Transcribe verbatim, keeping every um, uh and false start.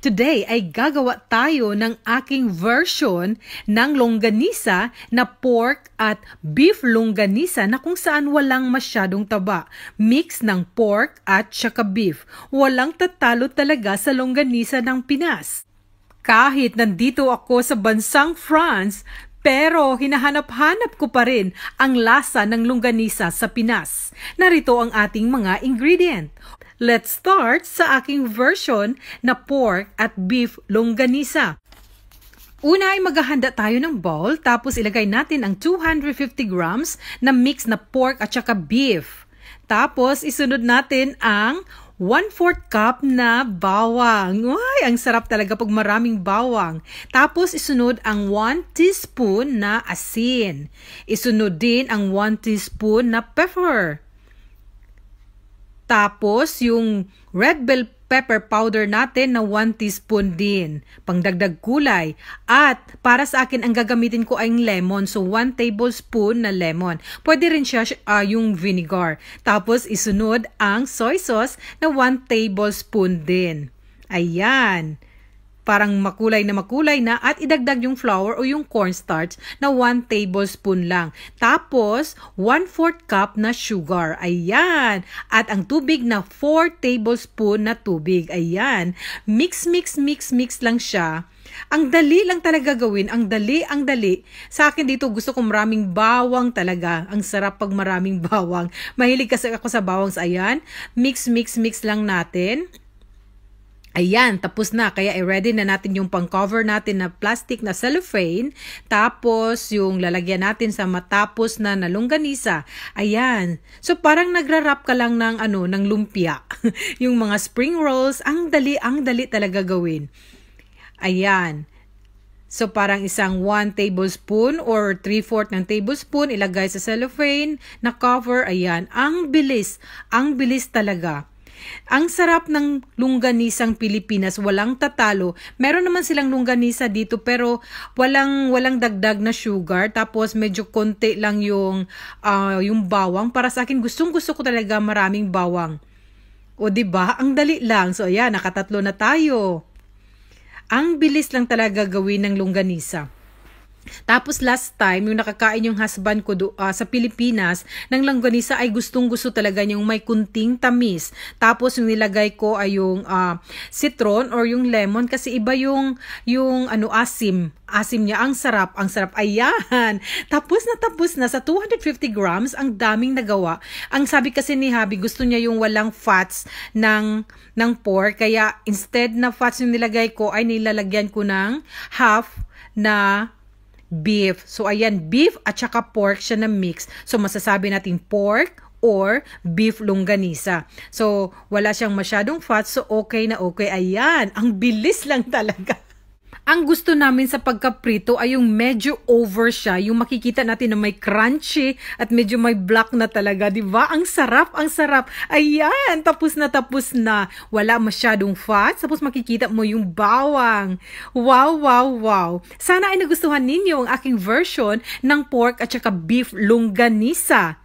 Today ay gagawa tayo ng aking version ng longganisa na pork at beef longganisa na kung saan walang masyadong taba. Mix ng pork at saka beef. Walang tatalo talaga sa longganisa ng Pinas. Kahit nandito ako sa bansang France, pero hinahanap-hanap ko pa rin ang lasa ng longganisa sa Pinas. Narito ang ating mga ingredient. Let's start sa aking version na pork at beef longganisa. Una ay maghahanda tayo ng bowl, tapos ilagay natin ang two hundred fifty grams na mix na pork at saka beef. Tapos isunod natin ang one fourth cup na bawang. Uy, ang sarap talaga pag maraming bawang. Tapos isunod ang one teaspoon na asin. Isunod din ang one teaspoon na pepper. Tapos yung red bell pepper powder natin na one teaspoon din. Pangdagdag kulay. At para sa akin, ang gagamitin ko ay lemon. So, one tablespoon na lemon. Pwede rin siya uh, yung vinegar. Tapos, isunod ang soy sauce na one tablespoon din. Ayan. Parang makulay na makulay na at idagdag yung flour o yung cornstarch na one tablespoon lang. Tapos, one fourth cup na sugar. Ayan. At ang tubig na four tablespoon na tubig. Ayan. Mix, mix, mix, mix lang siya. Ang dali lang talaga gawin. Ang dali, ang dali. Sa akin dito gusto ko maraming bawang talaga. Ang sarap pag maraming bawang. Mahilig kasi ako sa bawang. So, ayan. Mix, mix, mix lang natin. Ayan, tapos na. Kaya i-ready na natin yung pang-cover natin na plastic na cellophane. Tapos yung lalagyan natin sa matapos na na longganisa. Ayan. So parang nagra-wrap ka lang ng ano, ng lumpia. Yung mga spring rolls, ang dali, ang dali talaga gawin. Ayan. So parang isang one tablespoon or three fourth ng tablespoon ilagay sa cellophane na cover. Ayan. Ang bilis. Ang bilis talaga. Ang sarap ng longganisang Pilipinas, walang tatalo. Meron naman silang longganisa dito pero walang walang dagdag na sugar, tapos medyo konti lang yung uh, yung bawang. Para sa akin, gustong-gusto ko talaga maraming bawang. O di ba? Ang dali lang. So ayan, nakatatlo na tayo. Ang bilis lang talaga gawin ng longganisa. Tapos last time, yung nakakain yung husband ko do, uh, sa Pilipinas ng longganisa ay gustong-gusto talaga yung may kunting tamis. Tapos yung nilagay ko ay yung uh, citron or yung lemon kasi iba yung yung ano asim. Asim niya, ang sarap, ang sarap. Ayan. Tapos na tapos na sa two hundred fifty grams, ang daming nagawa. Ang sabi kasi ni Habi, gusto niya yung walang fats ng ng pork, kaya instead na fats yung nilagay ko ay nilalagyan ko ng half na beef. So, ayan, beef at saka pork siya na mix. So, masasabi natin pork or beef longganisa. So, wala siyang masyadong fat. So, okay na okay. Ayan, ang bilis lang talaga. Ang gusto namin sa pagkaprito ay yung medyo over siya. Yung makikita natin na may crunchy at medyo may black na talaga. Diba? Ang sarap, ang sarap. Ayan, tapos na tapos na. Wala masyadong fat. Tapos makikita mo yung bawang. Wow, wow, wow. Sana ay nagustuhan ninyo ang aking version ng pork at saka beef longganisa.